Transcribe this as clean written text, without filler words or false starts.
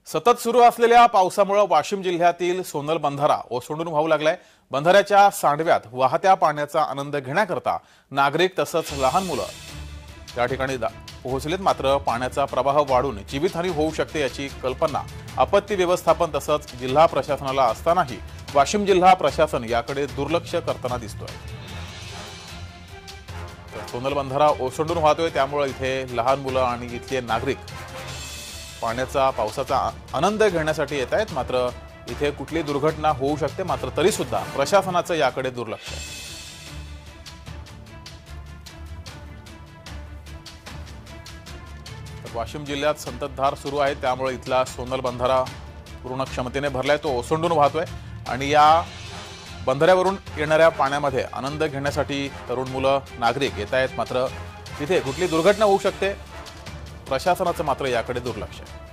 सतत सुरू असलेल्या पावसामुळे वाशिम जिल्ह्यातील सोनल बंधारा ओसंडून वाहू लागलाय। बंधाऱ्याच्या सांडव्यात वाहत्या पाण्याचा आनंद घेण्याकरता नागरिक तसंच लहान मुलं त्या ठिकाणी पोहोचलेत। मात्र पाण्याचा प्रवाह वाढून जीवितहानी होऊ शकते याची कल्पना आपत्ती व्यवस्थापन तसंच जिल्हा प्रशासनाला असतानाही वाशिम जिल्हा प्रशासन याकडे दुर्लक्ष करताना दिसतोय। सोनल बंधारा ओसंडून वाहतोय, त्यामुळे इथे लहान मुलं आणि इथले नागरिक पावसाचा आनंद घेण्यासाठी येत आहेत। मात्र इथे कुठली दुर्घटना होऊ शकते, मात्र तरी सुद्धा प्रशासनाचं याकडे दुर्लक्ष आहे। वाशिम जिल्ह्यात संततधार सुरू आहे, त्यामुळे इथला सोनल बंधारा पूर्ण क्षमतेने भरलाय, तो ओसंडून वाहतोय आणि या बंधाऱ्यावरून येणाऱ्या पाण्यामध्ये आनंद घेण्यासाठी तरुण मुलं नागरिक येत आहेत। मात्र तिथे कुठली दुर्घटना होऊ शकते, प्रशासनाचं मात्र याकडे दुर्लक्ष आहे।